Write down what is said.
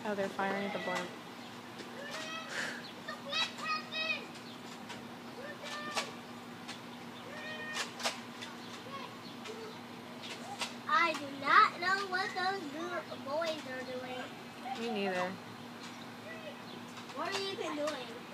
Oh, they're firing the blimp. I do not know what those boys are doing. Me neither. What are you even doing?